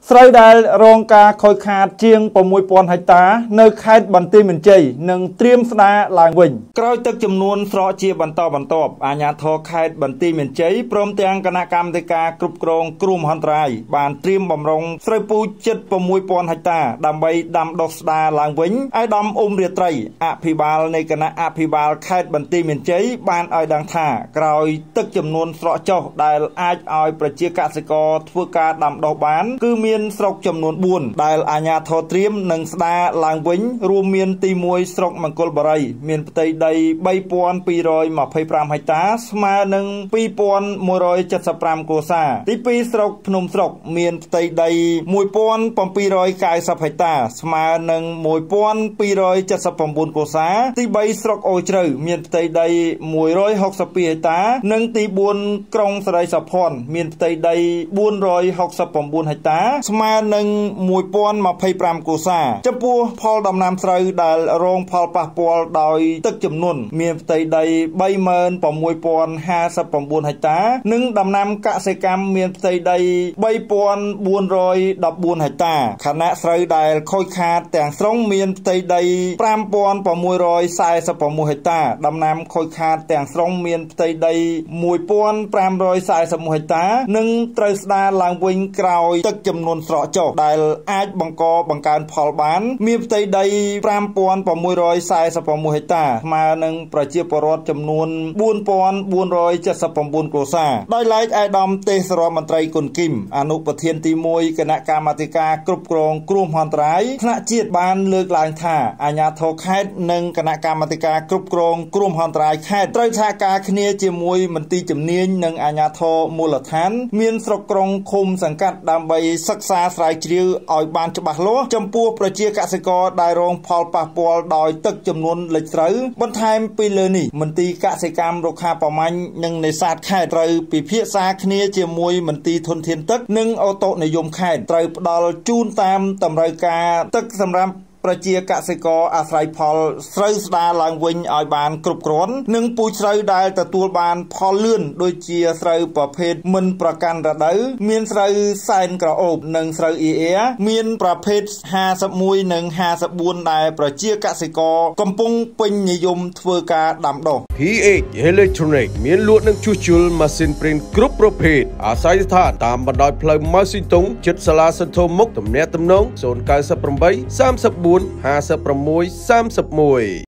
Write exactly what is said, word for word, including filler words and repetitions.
ស្រូវដែលរងការខូចខាតជាងsáu nghìnហិកតានៅខេត្តបន្ទាយមានជ័យនឹងត្រៀមស្ដារឡើងវិញក្រោយទឹកចំនួនស្រកជាបន្តបន្ទាប់អាជ្ញាធរខេត្តបន្ទាយមានជ័យព្រមទាំងគណៈកម្មាធិការគ្រប់គ្រងគ្រោះមហន្តរាយបានត្រៀមបំរុងស្រូវពូជជិតsáu nghìnហិកតាដើម្បីដាំដុះស្ដារឡើងវិញឯកឧត្តមអ៊ុំរាត្រីអភិបាលនៃគណៈអភិបាលខេត្តបន្ទាយមានជ័យបានឲ្យដឹងថាក្រោយទឹកចំនួនស្រកចុះដែលអាចឲ្យប្រជាកសិករធ្វើការដាំដុះបានគឺមានស្រុកចំនួនbốnដែលអាជ្ញាធរត្រៀមនឹងស្ដារឡើងវិញរួមមានទីមួយស្រុកមង្គលបុរីមានផ្ទៃដី三nghìn two hundred twenty-fiveហិកតាស្មើនឹងtwo thousand one hundred seventy-fiveគ្រួសារទីពីរស្រុកភ្នំស្រុកមានផ្ទៃដីone thousand seven hundred ninetyហិកតាស្មើនឹងone thousand two hundred seventy-nineគ្រួសារទីបីស្រុកអូជ្រៅមានផ្ទៃដីone hundred sixty-twoហិកតានិងទីfourក្រុងសេរីសុភ័ណ្ឌមានផ្ទៃដីfour hundred sixty-nineហិកតាស្មើនឹងone thousand twenty-fiveគ្រួសារចំពោះផលដំណាំស្រូវដែលរងផលប៉ះពាល់ដោយទឹកជំនន់មានផ្ទៃដីthree million six thousand fifty-nineហិកតានិងដំណាំកសិកម្មមានផ្ទៃដីthree thousand four hundred fourteenហិកតាខណៈស្រូវដែលខូចខាតទាំងស្រុងមានផ្ទៃដីfive thousand six hundred forty-sixហិកតាដំណាំខូចខាតទាំងស្រុងមានផ្ទៃដីone thousand five hundred forty-oneហិកតានិងត្រូវស្ដារឡើងវិញក្រោយទឹកចំនួនស្រកចុះដែលអាចបង្កបង្កើនផលបានមានផ្ទៃដីfive thousand six hundred forty-oneហិកតាស្មើនឹងប្រជាពលរដ្ឋចំនួនfour thousand four hundred seventy-nineគ្រួសារដោយឡែកឯកឧត្តមទេសរដ្ឋមន្ត្រីគុណគីមអនុប្រធានទីoneគណៈកម្មាធិការគ្រប់គ្រងគ្រោះមហន្តរាយថ្នាក់ជាតិបានលើកឡើងថាអាជ្ញាធរខេត្តនិងគណៈកម្មាធិការគ្រប់គ្រងគ្រោះមហន្តរាយខេត្តត្រូវសហការគ្នាជាមួយមន្ទីរជំនាញនិងអាជ្ញាធរមូលដ្ឋានមានស្រុកក្រុងឃុំសង្កាត់ដើម្បីសិក្សាស្រាវជ្រាវឲ្យបានច្បាស់លាស់ចំពោះប្រជាកសិករដែលរងផលប៉ះពាល់ដោយទឹកចំនួនលិចស្រូវបន្ថែមពីលើនេះមន្ទីរកសិកម្មរុក្ខាប្រមាញ់និងនេសាទខេត្តត្រូវពិភាក្សាគ្នាជាមួយមន្ទីរធនធានទឹកនិងអូតូនិយមខេត្តត្រូវផ្ដល់ជូនតាមតម្រូវការទឹកសម្រាប់ប្រជាកសិករអាស្រ័យផលស្រូវស្ដារឡើងវិញឲ្យបានគ្រប់គ្រាន់និងពូជស្រូវដែលទទួលបានផលលឿនដូចជាស្រូវប្រភេទមិនប្រកាន់រដូវមានស្រូវសែនក្រអូបនិងស្រូវអ៊ីអែមានប្រភេទfifty-oneនិងfifty-fourដែលប្រជាកសិករកំពុងពេញនិយមធ្វើការដាំដុះพี เอช Electronic មានលក់និងជួសជុលម៉ាស៊ីនព្រីនគ្រប់ប្រភេទអាស្រ័យស្ថានតាមបណ្ដោយផ្លូវម៉ៅស៊ីតុងជិតសាលាសន្ធមុខទំនាក់ទំនងzero nine eight three four five six six three one